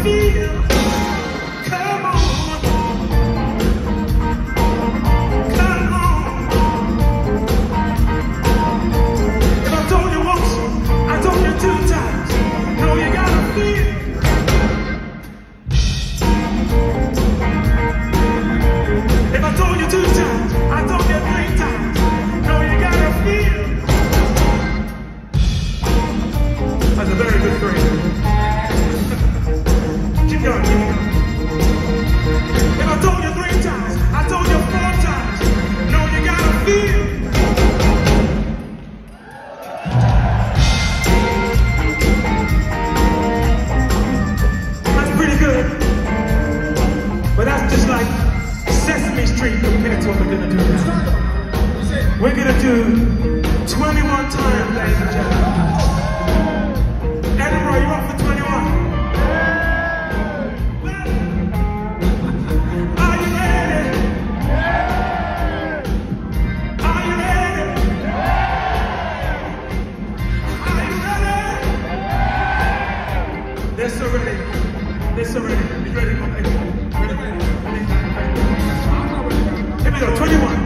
feel. Come on. Come on. If I told you once, I told you 2 times. No, you gotta feel. If I told you 2 times, I told you 3 times. No, you gotta feel. That's a very good phrase. Keep going, keep going. If I told you 3 times, I told you 4 times. No, you gotta feel. That's pretty good. But that's just like Sesame Street compared to what we're gonna do now. We're gonna do 21 times, ladies and gentlemen. Edinburgh, you up for 21? Are you ready? Are you ready? Are you ready? They're so ready. They're so ready. You ready? Ready? Here we go, 21.